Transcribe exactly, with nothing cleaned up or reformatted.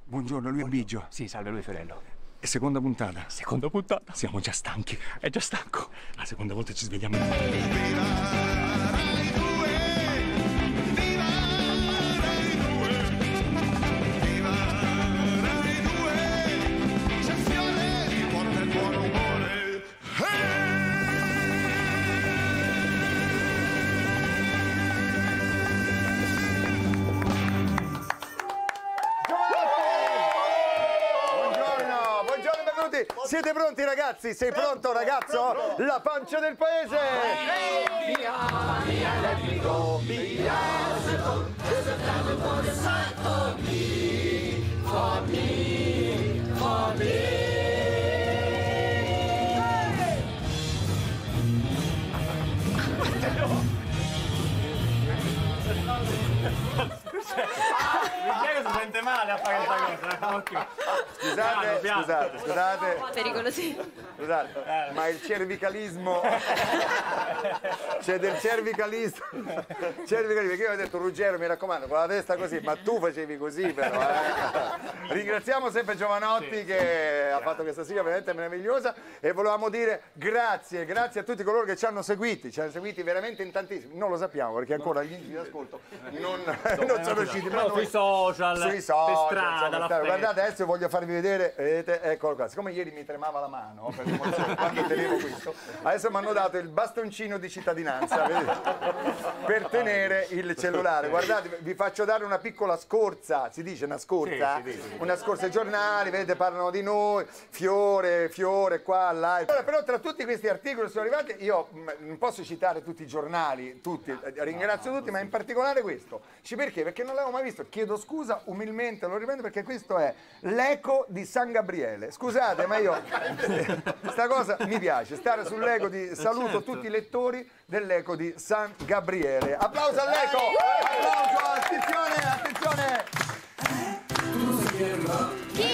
Buongiorno, lui è Biggio. Sì, salve, lui è Fiorello. E seconda puntata. Seconda puntata. Siamo già stanchi. È già stanco. La seconda volta ci svegliamo in... Siete pronti ragazzi? Sei pronto ragazzo? La pancia del paese! Via, via elettrico, via for me, for me, for me. Michele si sente male a fare questa cosa. Okay. Scusate, piano, scusate, scusate. Pericolosi. Scusate, ma il cervicalismo... C'è del cervicalismo. Cervicalismo, perché io ho detto Ruggero, mi raccomando, con la testa così, ma tu facevi così però. Eh. Ringraziamo sempre Giovanotti sì, che ha fatto questa sigla veramente meravigliosa e volevamo dire grazie, grazie a tutti coloro che ci hanno seguiti, ci hanno seguiti veramente in tantissimi. Non lo sappiamo perché ancora gli indici di ascolto non, non sono usciti. No, sui social, sui social, per strada, insomma, guardate, adesso voglio farvi vedere, vedete, eccolo qua. Siccome ieri mi tremava la mano per l'emozione quando tenevo questo, adesso mi hanno dato il bastoncino di cittadinanza vedete, per tenere il cellulare. Guardate, vi faccio dare una piccola scorza, si dice una scorza? Sì, sì, sì. Una scorsa ai giornali, vedete, parlano di noi, fiore, fiore, qua, là. Allora, però tra tutti questi articoli sono arrivati, io non posso citare tutti i giornali, tutti, ringrazio tutti, ma in particolare questo. Perché? Perché non l'avevo mai visto, chiedo scusa umilmente, lo ripeto perché questo è l'eco di San Gabriele. Scusate, ma io questa cosa mi piace, stare sull'eco di saluto tutti i lettori dell'eco di San Gabriele. Applauso all'eco! Applauso, attenzione, attenzione! Chi